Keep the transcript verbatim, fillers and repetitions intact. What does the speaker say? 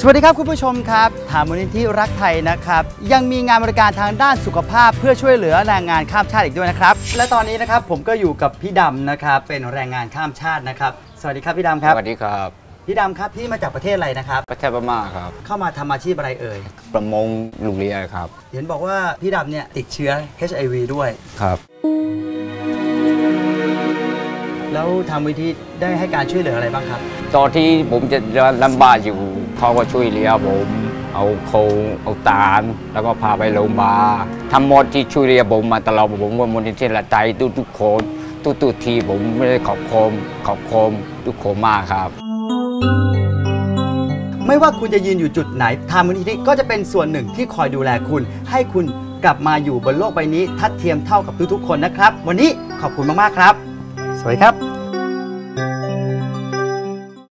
สวัสดีครับคุณผู้ชมครับทางมูลนิธิรักไทยนะครับยังมีงานบริการทางด้านสุขภาพเพื่อช่วยเหลือแรงงานข้ามชาติอีกด้วยนะครับและตอนนี้นะครับผมก็อยู่กับพี่ดำนะครับเป็นแรงงานข้ามชาตินะครับสวัสดีครับพี่ดำครับสวัสดีครับพี่ดำครับพี่มาจากประเทศอะไรนะครับประเทศพม่าครับเข้ามาทำอาชีพอะไรเอ่ยประมงลูกเรือครับเห็นบอกว่าพี่ดำเนี่ยติดเชื้อ เอช ไอ วี ด้วยครับแล้วทางมูลนิธิได้ให้การช่วยเหลืออะไรบ้างครับตอนที่ผมจะลำบากอยู่เขาก็ช่วยเหลือผมเอาโคเอาตาลแล้วก็พาไปโรงพยาบาลทำหมดที่ช่วยเหลือผมมาตลอดผมว่ามูลนิธิละใจทุกทุกคนทุกทุกทีผมไม่ได้ขอบคุณขอบคุณทุกคนมากครับไม่ว่าคุณจะยืนอยู่จุดไหนทางมูลนิธิก็จะเป็นส่วนหนึ่งที่คอยดูแลคุณให้คุณกลับมาอยู่บนโลกใบนี้ทัดเทียมเท่ากับทุกๆคนนะครับวันนี้ขอบคุณมากๆครับสวัสดีครับ